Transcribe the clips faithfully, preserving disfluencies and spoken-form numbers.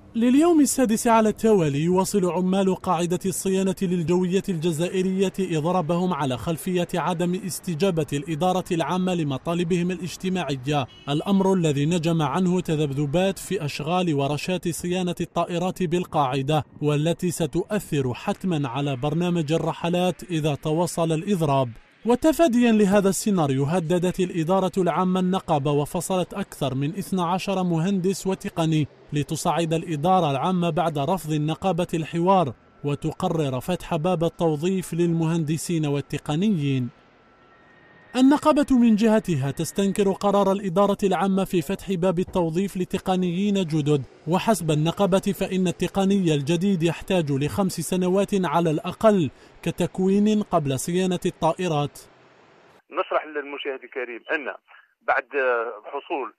لليوم السادس على التوالي يواصل عمال قاعدة الصيانة للجوية الجزائرية إضرابهم على خلفية عدم استجابة الإدارة العامة لمطالبهم الاجتماعية، الأمر الذي نجم عنه تذبذبات في أشغال ورشات صيانة الطائرات بالقاعدة، والتي ستؤثر حتما على برنامج الرحلات إذا تواصل الإضراب. وتفاديا لهذا السيناريو هددت الإدارة العامة النقابة وفصلت أكثر من اثني عشر مهندس وتقني لتصعد الإدارة العامة بعد رفض النقابة الحوار وتقرر فتح باب التوظيف للمهندسين والتقنيين. النقابة من جهتها تستنكر قرار الإدارة العامة في فتح باب التوظيف لتقنيين جدد، وحسب النقابة فإن التقني الجديد يحتاج لخمس سنوات على الأقل كتكوين قبل صيانة الطائرات. نشرح للمشاهد الكريم أن بعد حصول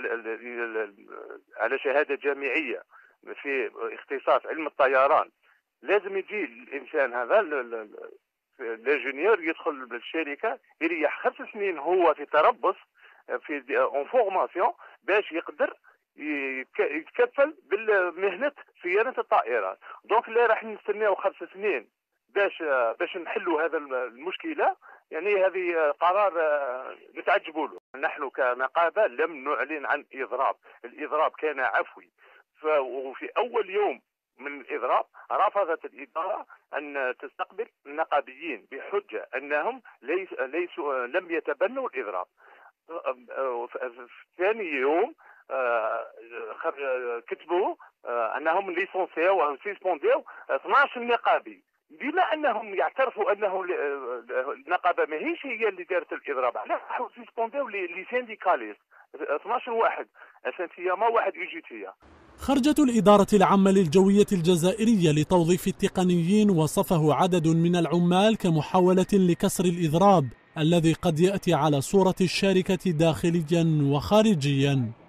على شهادة جامعية في اختصاص علم الطيران لازم يجي الإنسان هذا الانجينيور يدخل بالشركه يريح خمس سنين هو في تربص في اون فورماسيون باش يقدر يتكفل بالمهنه صيانه الطائرات. دونك لا راح نستناو خمس سنين باش باش نحلوا هذا المشكله، يعني هذه قرار نتعجبوا له. نحن كنقابه لم نعلن عن اضراب، الاضراب كان عفوي، وفي اول يوم من الإضراب رفضت الإدارة أن تستقبل النقابيين بحجة أنهم ليس ليسوا لم يتبنوا الإضراب. في ثاني يوم كتبوا أنهم ليسونسيو أو سيسبونديو اثناش نقابي، بما أنهم يعترفوا أنه النقابة ماهيش هي اللي دارت الإضراب، علاش سيسبونديو لي سينديكاليست اثناش واحد اساسيه ما واحد ايجيتيه. خرجت الإدارة العامة للجوية الجزائرية لتوظيف التقنيين وصفه عدد من العمال كمحاولة لكسر الإضراب الذي قد يأتي على صورة الشركة داخليا وخارجيا.